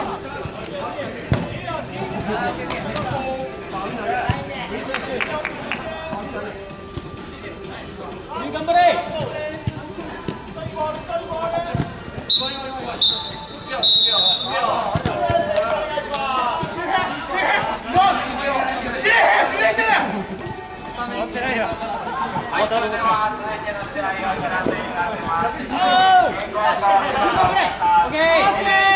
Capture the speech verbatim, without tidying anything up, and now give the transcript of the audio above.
頑張れ。終わってないよ。はい、続いての試合が行われます。オッケー。